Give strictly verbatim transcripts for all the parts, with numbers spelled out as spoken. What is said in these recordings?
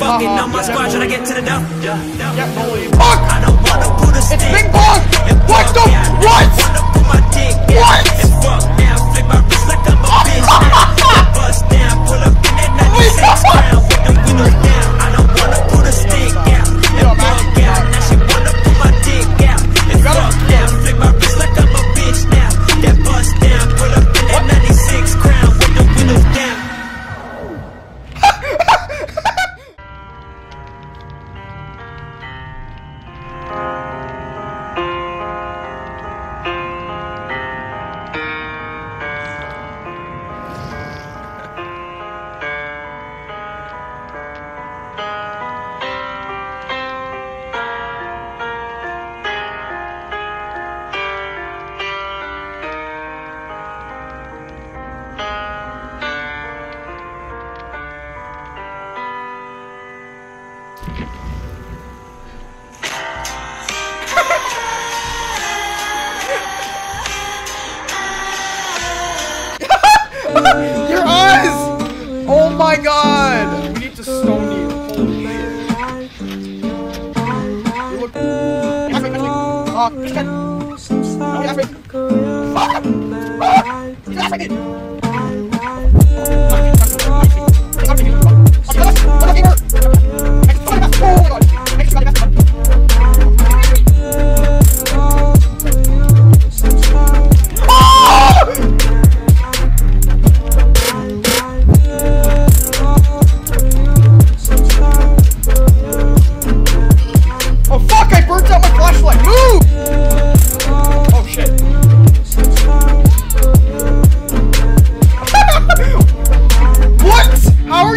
Fucking on my squad trying to get to the dump. Fuck! I don't wanna put a stick. It's Big Bong! What the? What? What? And fuck now, flip my wrist like I'm a bitch now. Bust down, pull up in that ninety-six crown with the windows down. I don't wanna put a stick out. And fuck out, now she wanna put my dick out. And fuck now, flip my wrist like I'm a bitch now. That bust down, pull up in that ninety-six crown with the windows down. Your eyes! Oh my god! We need to stone you. Holy shit. You look. Uh, Fuck!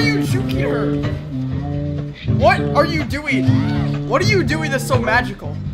What are you doing? What are you doing that's so magical?